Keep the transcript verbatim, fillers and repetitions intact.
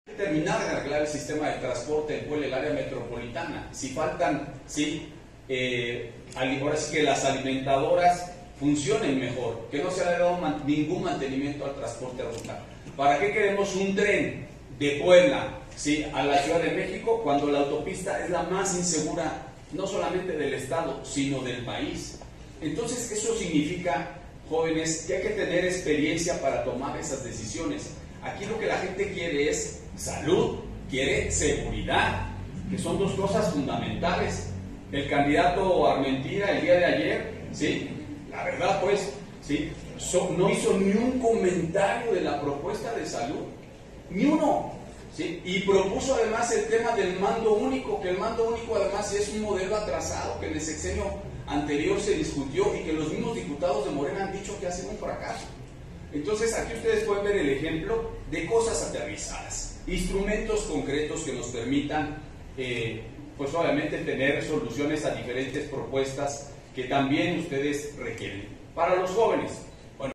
Terminar de arreglar el sistema de transporte en el área metropolitana. Si faltan, sí, eh, ahora sí que las alimentadoras funcionen mejor, que no se le haya dado man, ningún mantenimiento al transporte rural. ¿Para qué queremos un tren de Puebla, sí, a la Ciudad de México cuando la autopista es la más insegura, no solamente del estado, sino del país? Entonces eso significa, jóvenes, que hay que tener experiencia para tomar esas decisiones. Aquí lo que la gente quiere es salud, quiere seguridad, que son dos cosas fundamentales. El candidato Armentira el día de ayer, ¿sí? La verdad pues, ¿sí? So, no hizo ni un comentario de la propuesta de salud, ni uno, ¿sí? Y propuso además el tema del mando único, que el mando único además es un modelo atrasado, que en el sexenio anterior se discutió y que los mismos diputados de Morena han dicho que ha sido un fracaso. Entonces aquí ustedes pueden ver el ejemplo de cosas aterrizadas, instrumentos concretos que nos permitan, eh, pues obviamente tener soluciones a diferentes propuestas que también ustedes requieren. Para los jóvenes,